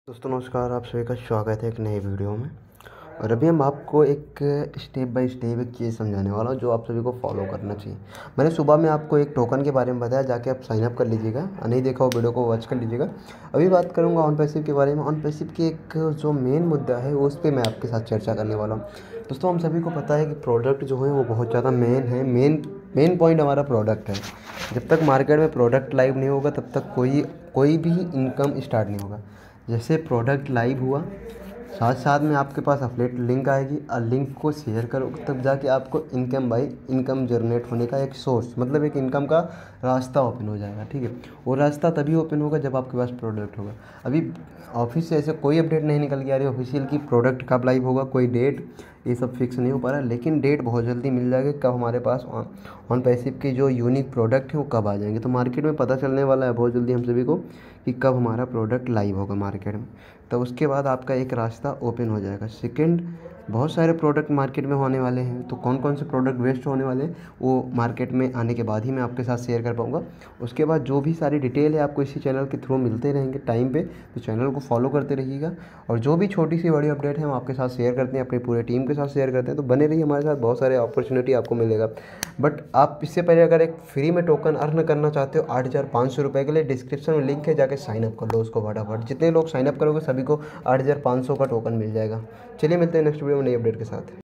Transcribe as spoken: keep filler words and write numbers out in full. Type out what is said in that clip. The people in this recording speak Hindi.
दोस्तों नमस्कार, आप सभी का स्वागत है एक नए वीडियो में। और अभी हम आपको एक स्टेप बाय स्टेप एक चीज़ समझाने वाला हूँ जो आप सभी को फॉलो करना चाहिए। मैंने सुबह में आपको एक टोकन के बारे में बताया, जाके आप साइन अप कर लीजिएगा, नहीं देखा हो वीडियो को वॉच कर लीजिएगा। अभी बात करूँगा ऑन पैसिव के बारे में। ऑन पैसिव की एक जो मेन मुद्दा है उस पर मैं आपके साथ चर्चा करने वाला हूँ। दोस्तों हम सभी को पता है कि प्रोडक्ट जो है वो बहुत ज़्यादा मेन है। मेन मेन पॉइंट हमारा प्रोडक्ट है। जब तक मार्केट में प्रोडक्ट लाइव नहीं होगा तब तक कोई कोई भी इनकम स्टार्ट नहीं होगा। जैसे प्रोडक्ट लाइव हुआ, साथ साथ में आपके पास अफिलिएट लिंक आएगी और लिंक को शेयर करोगे तब जाके आपको इनकम बाई इनकम जनरेट होने का एक सोर्स, मतलब एक इनकम का रास्ता ओपन हो जाएगा। ठीक है, वो रास्ता तभी ओपन होगा जब आपके पास प्रोडक्ट होगा। अभी ऑफिस से ऐसे कोई अपडेट नहीं निकल के आ रही ऑफिशियल की प्रोडक्ट कब लाइव होगा, कोई डेट ये सब फिक्स नहीं हो पा रहा है, लेकिन डेट बहुत जल्दी मिल जाएगी कब हमारे पास ऑन पैसिव के जो यूनिक प्रोडक्ट हैं वो कब आ जाएंगे। तो मार्केट में पता चलने वाला है बहुत जल्दी हम सभी को कि कब हमारा प्रोडक्ट लाइव होगा मार्केट में। तो उसके बाद आपका एक रास्ता ओपन हो जाएगा। सेकंड, बहुत सारे प्रोडक्ट मार्केट में होने वाले हैं, तो कौन कौन से प्रोडक्ट वेस्ट होने वाले हैं वो मार्केट में आने के बाद ही मैं आपके साथ शेयर कर पाऊँगा। उसके बाद जो भी सारी डिटेल है आपको इसी चैनल के थ्रू मिलते रहेंगे टाइम पे, तो चैनल को फॉलो करते रहिएगा। और जो भी छोटी सी बड़ी अपडेट है हम आपके साथ शेयर करते हैं, अपनी पूरे टीम के साथ शेयर करते हैं। तो बने रहिए हमारे साथ, बहुत सारे अपॉर्चुनिटी आपको मिलेगा। बट आप इससे पहले अगर एक फ्री में टोकन अर्न करना चाहते हो आठ हज़ार पाँच सौ रुपये के लिए, डिस्क्रिप्शन में लिंक है, जाके साइन अप कर लो उसको फटाफट। जितने लोग साइन अप करोगे सभी को आठ हज़ार पाँच सौ का टोकन मिल जाएगा। चलिए मिलते हैं नेक्स्ट वीडियो में नई अपडेट के साथ।